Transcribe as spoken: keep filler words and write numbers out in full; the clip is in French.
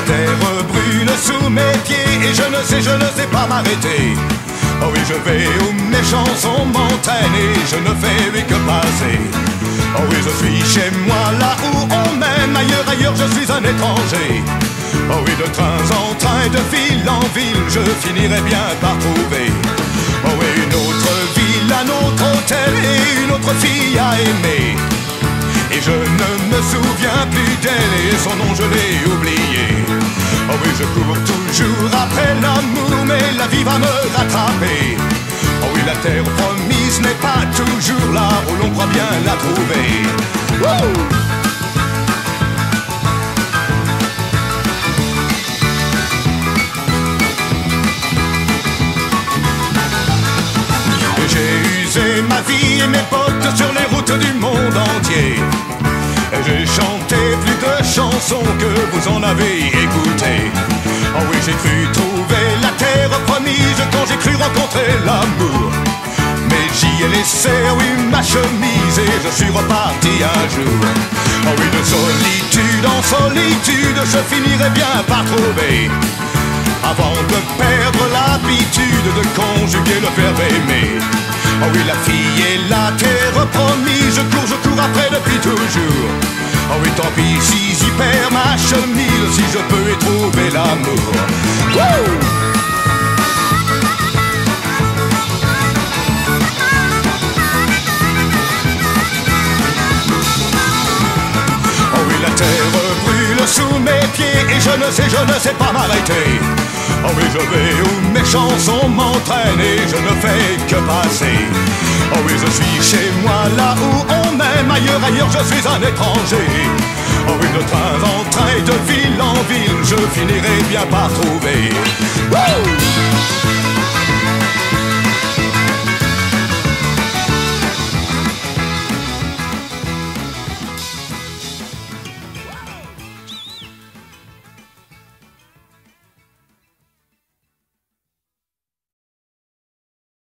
terre brûle sous mes pieds et je ne sais, je ne sais pas m'arrêter. Oh oui, je vais où mes chansons m'entraînent et je ne fais oui que passer. Oh oui, je suis chez moi là où on m'aime, ailleurs, ailleurs je suis un étranger. Oh oui, de train en train, de ville en ville, je finirai bien par trouver. Oh oui, une autre ville, un autre hôtel et une autre fille à aimer. Et je ne me souviens plus d'elle et son nom je l'ai oublié. Oh oui, je cours toujours après l'amour, mais la vie va me rattraper. Oh oui, la terre promise n'est pas toujours là où l'on croit bien la trouver. Wouh! J'ai usé ma vie et mes potes sur les routes du monde entier. J'ai chanté plus de chansons que vous en avez écouté. Oh oui, j'ai cru trouver la terre promise quand j'ai cru rencontrer l'amour. Mais j'y ai laissé, oui, ma chemise et je suis reparti un jour. Oh oui, de solitude en solitude, je finirai bien par trouver. Avant de perdre l'habitude de conjuguer le verbe aimer. Oh oui, la fille et la terre promise, je cours, je cours après depuis toujours. Oh oui, tant pis si j'y perds ma chemise, si je peux y trouver l'amour. Wouh! Oh oui, la terre brûle sous mes pieds et je ne sais, je ne sais pas m'arrêter. Oh oui, je vais où mes chansons m'entraînent et je ne fais que passer. Oh oui, je suis chez moi là où on m'aime, ailleurs, ailleurs je suis un étranger. Oh oui, de train en train, de ville en ville, je finirai bien par trouver. Wouh!